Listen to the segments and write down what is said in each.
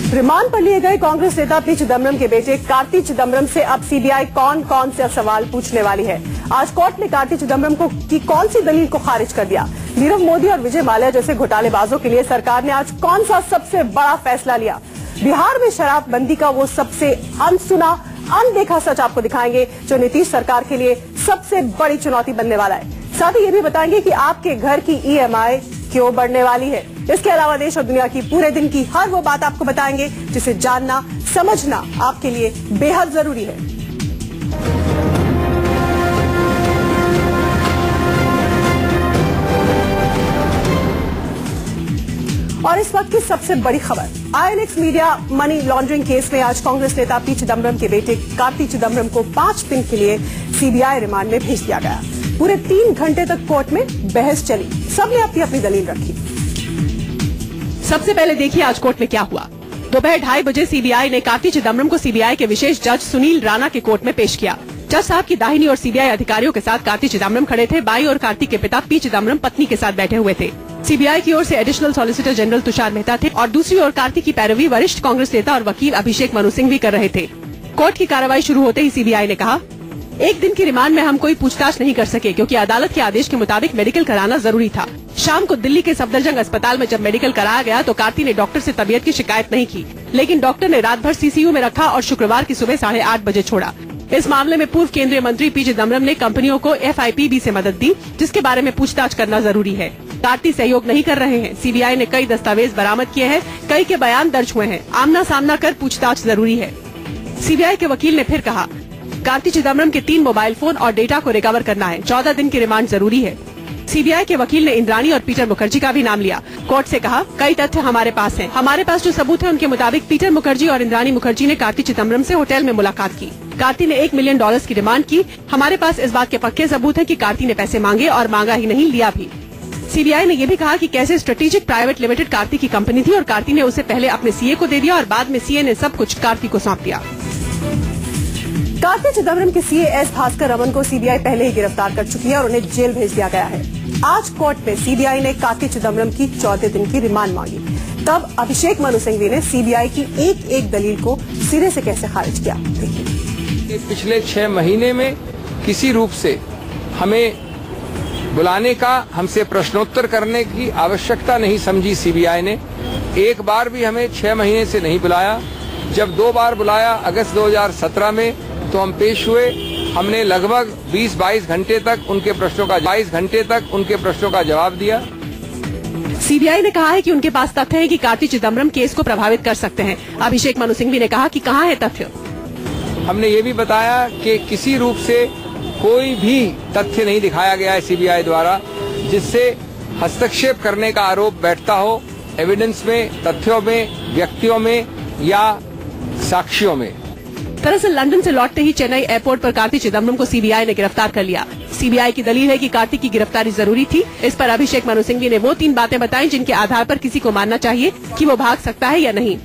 Remand पर लिए गए कांग्रेस नेता पी चिदम्बरम के बेटे कार्ति चिदम्बरम से अब सीबीआई कौन कौन से सवाल पूछने वाली है। आज कोर्ट ने कार्ति चिदम्बरम की कौन सी दलील को खारिज कर दिया। नीरव मोदी और विजय माल्या जैसे घोटालेबाजों के लिए सरकार ने आज कौन सा सबसे बड़ा फैसला लिया। बिहार में शराबबंदी का वो सबसे अनसुना अनदेखा सच आपको दिखाएंगे जो नीतीश सरकार के लिए सबसे बड़ी चुनौती बनने वाला है। साथ ही ये भी बताएंगे कि आपके घर की ईएमआई क्यों बढ़ने वाली है। इसके अलावा देश और दुनिया की पूरे दिन की हर वो बात आपको बताएंगे जिसे जानना समझना आपके लिए बेहद जरूरी है। और इस वक्त की सबसे बड़ी खबर, INX media money laundering case में आज कांग्रेस नेता पी चिदम्बरम के बेटे कार्ति चिदम्बरम को 5 दिन के लिए सीबीआई रिमांड में भेज दिया गया। पूरे 3 घंटे तक कोर्ट में बहस चली, सबने अपनी अपनी दलील रखी। सबसे पहले देखिए आज कोर्ट में क्या हुआ। दोपहर 2:30 बजे सीबीआई ने कार्ति चिदम्बरम को सीबीआई के विशेष जज सुनील राणा के कोर्ट में पेश किया। जज साहब की दाहिनी ओर सीबीआई अधिकारियों के साथ कार्ति चिदम्बरम खड़े थे। बाईं ओर कार्ति के पिता पी चिदम्बरम पत्नी के साथ बैठे हुए थे। सीबीआई की ओर से additional solicitor general Tushar Mehta थे और दूसरी ओर कार्ति की पैरवी वरिष्ठ कांग्रेस नेता और वकील अभिषेक मनु सिंह भी कर रहे थे। कोर्ट की कार्रवाई शुरू होते ही सीबीआई ने कहा, एक दिन की रिमांड में हम कोई पूछताछ नहीं कर सके क्योंकि अदालत के आदेश के मुताबिक मेडिकल कराना जरूरी था। शाम को दिल्ली के सफदरजंग अस्पताल में जब मेडिकल कराया गया तो कार्ति ने डॉक्टर से तबीयत की शिकायत नहीं की, लेकिन डॉक्टर ने रात भर सीसीयू में रखा और शुक्रवार की सुबह 8:30 बजे छोड़ा। इस मामले में पूर्व केंद्रीय मंत्री पी चिदम्बरम ने कंपनियों को एफआईपीबी से मदद दी, जिसके बारे में पूछताछ करना जरूरी है। कार्ति सहयोग नहीं कर रहे हैं। सीबीआई ने कई दस्तावेज बरामद किए हैं, कई के बयान दर्ज हुए हैं। आमना सामना कर पूछताछ जरूरी है। सीबीआई के वकील ने फिर कहा, कार्ति चिदम्बरम के 3 मोबाइल फोन और डेटा को रिकवर करना है। 14 दिन की रिमांड जरूरी है। सीबीआई के वकील ने इंद्राणी और पीटर मुखर्जी का भी नाम लिया। कोर्ट से कहा, कई तथ्य हमारे पास हैं। हमारे पास जो सबूत है उनके मुताबिक पीटर मुखर्जी और इंद्राणी मुखर्जी ने कार्ति चिदम्बरम से होटल में मुलाकात की। कार्ति ने $1 मिलियन की डिमांड की। हमारे पास इस बात के पक्के सबूत है कि कार्ति ने पैसे मांगे और मांगा ही नहीं, लिया भी। सीबीआई ने यह भी कहा कि कैसे स्ट्रेटेजिक प्राइवेट लिमिटेड कार्ति की कंपनी थी और कार्ति ने उसे पहले अपने सीए को दे दिया और बाद में सीए ने सब कुछ कार्ति को सौंप दिया। कार्ति चिदम्बरम के सीए एस भास्कर रमन को सीबीआई पहले ही गिरफ्तार कर चुकी है और उन्हें जेल भेज दिया गया है। आज कोर्ट में सीबीआई ने कार्ति चिदम्बरम की 14 दिन की रिमांड मांगी। तब अभिषेक मनु सिंघवी ने सीबीआई की एक दलील को सिरे से कैसे खारिज किया, देखिए। पिछले 6 महीने में किसी रूप से हमें बुलाने का, हमसे प्रश्नोत्तर करने की आवश्यकता नहीं समझी सीबीआई ने। एक बार भी हमें 6 महीने से नहीं बुलाया। जब 2 बार बुलाया अगस्त 2017 में तो हम पेश हुए। हमने लगभग 20-22 घंटे तक उनके प्रश्नों का जवाब दिया। सीबीआई ने कहा है कि उनके पास तथ्य है कि कार्ति चिदम्बरम केस को प्रभावित कर सकते हैं। अभिषेक मनु सिंघवी ने कहा कि कहाँ है तथ्य। हमने ये भी बताया कि किसी रूप से कोई भी तथ्य नहीं दिखाया गया है सीबीआई द्वारा जिससे हस्तक्षेप करने का आरोप बैठता हो एविडेंस में, तथ्यों में, व्यक्तियों में या साक्ष्यों में। दरअसल लंदन से लौटते ही चेन्नई एयरपोर्ट पर कार्ति चिदम्बरम को सीबीआई ने गिरफ्तार कर लिया। सीबीआई की दलील है कि कार्ति की गिरफ्तारी जरूरी थी। इस पर अभिषेक मनु सिंघवी ने वो 3 बातें बताई जिनके आधार पर किसी को मानना चाहिए कि वो भाग सकता है या नहीं।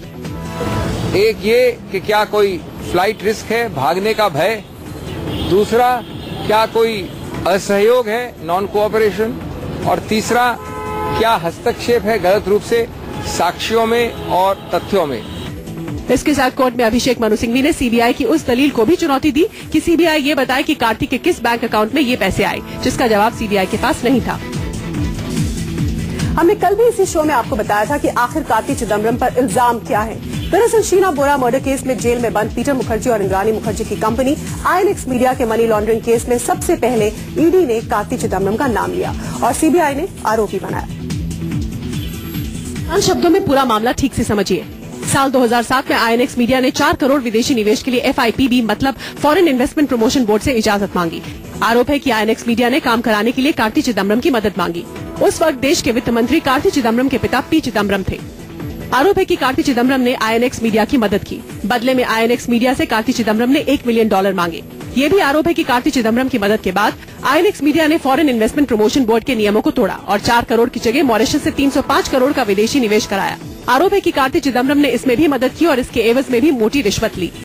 एक ये कि क्या कोई फ्लाइट रिस्क है, भागने का भय। दूसरा, क्या कोई असहयोग है, नॉन कोऑपरेशन। और तीसरा, क्या हस्तक्षेप है गलत रूप से साक्ष्यों में और तथ्यों में। इसके साथ कोर्ट में अभिषेक मनु सिंघवी ने सीबीआई की उस दलील को भी चुनौती दी कि सीबीआई ये बताए कि कार्ति के किस बैंक अकाउंट में ये पैसे आए, जिसका जवाब सीबीआई के पास नहीं था। हमने कल भी इसी शो में आपको बताया था कि आखिर कार्ति चिदम्बरम पर इल्जाम क्या है। दरअसल शीना बोरा मर्डर केस में जेल में बंद पीटर मुखर्जी और इंद्राणी मुखर्जी की कंपनी आईएनएक्स मीडिया के मनी लॉन्ड्रिंग केस में सबसे पहले ईडी ने कार्ति चिदम्बरम का नाम लिया और सीबीआई ने आरोपी बनाया। शब्दों में पूरा मामला ठीक से समझिए। साल 2007 में आईएनएक्स मीडिया ने 4 करोड़ विदेशी निवेश के लिए एफआईपीबी मतलब फॉरेन इन्वेस्टमेंट प्रमोशन बोर्ड से इजाजत मांगी। आरोप है कि आईएनएक्स मीडिया ने काम कराने के लिए कार्ति चिदम्बरम की मदद मांगी। उस वक्त देश के वित्त मंत्री कार्ति चिदम्बरम के पिता पी चिदम्बरम थे। आरोप है कि कार्ति चिदम्बरम ने आईएनएक्स मीडिया की मदद की। बदले में आईएनएक्स मीडिया से कार्ति चिदम्बरम ने $1 मिलियन मांगे। ये भी आरोप है कि कार्ति चिदम्बरम की मदद के बाद आईएनएक्स मीडिया ने फॉरेन इन्वेस्टमेंट प्रमोशन बोर्ड के नियमों को तोड़ा और 4 करोड़ की जगह मॉरिशस से 305 करोड़ का विदेशी निवेश कराया। आरोप है कि कार्ति चिदम्बरम ने इसमें भी मदद की और इसके एवज में भी मोटी रिश्वत ली।